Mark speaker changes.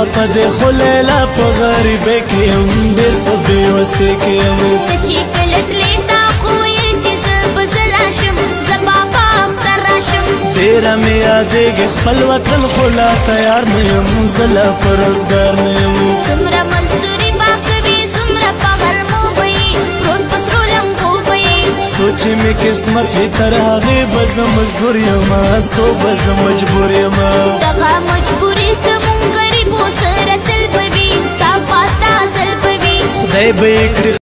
Speaker 1: خپه دی خو لیلا په غریبۍ کې یم ډېر په بېوسۍ کې یم
Speaker 2: ته چې کله تلې تا خو ویل چې زه به زه راشم زه به په اختر راشم
Speaker 1: ډېره مې یادېږي خپل وطن خو لا تیار نه یم زه لا په روزګار نه یم
Speaker 2: څومره مزدوري به کوي څومره په غرمو به یې پروت په سرو لمبو به یې
Speaker 1: سوچې مې قسمت وي تر هغې به زه مزدور یم څو به زه مجبور یم
Speaker 2: دغه مجبوري زموږ غریبو سره تل به وي تا پاستا ځل به وي
Speaker 1: خدای به یې کړي